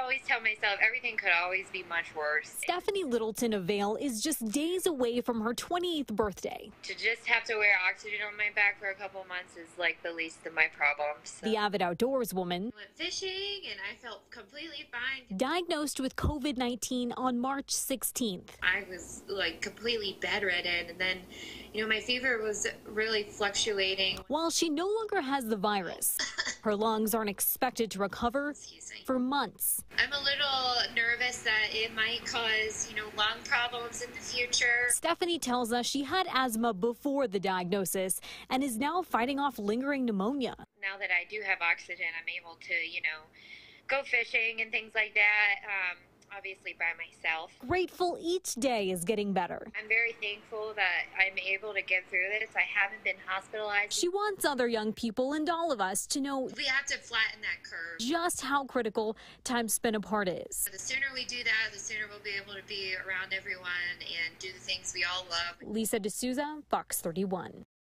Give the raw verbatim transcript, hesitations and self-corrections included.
always tell myself everything could always be much worse. Stephanie Littleton of Vail is just days away from her twenty-eighth birthday. To just have to wear oxygen on my back for a couple months is like the least of my problems. So. The avid outdoors woman I went fishing and I felt completely fine. Diagnosed with COVID nineteen on March sixteenth. I was like completely bedridden, and then, you know, my fever was really fluctuating. While she no longer has the virus, her lungs aren't expected to recover for months. I'm a little nervous that it might cause, you know, lung problems in the future. Stephanie tells us she had asthma before the diagnosis and is now fighting off lingering pneumonia. Now that I do have oxygen, I'm able to, you know, go fishing and things like that, um, obviously by myself. Grateful each day is getting better. I'm very thankful that I'm able to get through this. I haven't been hospitalized. She wants other young people and all of us to know we have to flatten that curve. Just how critical time spent apart is. The sooner we do that, the sooner we'll be able to be around everyone and do the things we all love. D Souza, Fox thirty-one.